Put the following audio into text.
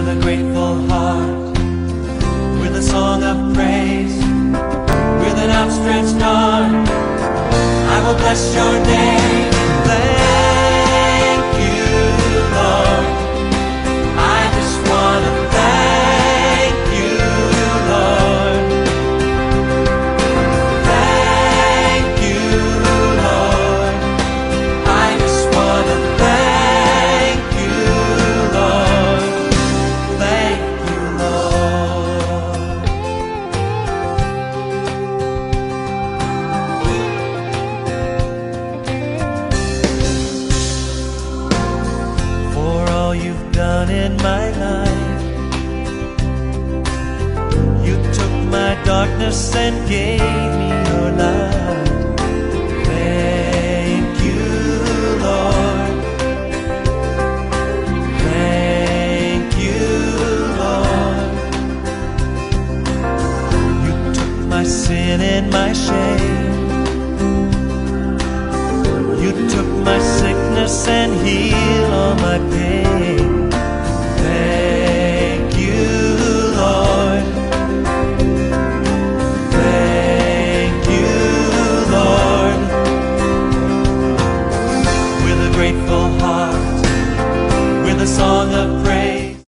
with a grateful heart, with a song of praise, with an outstretched arm, I will bless your name. Thank you, Lord. I just want to thank you, Lord. Thank you, Lord. I just want to thank you, Lord. Thank you, Lord. For all you've done in my life, you took my darkness and gave me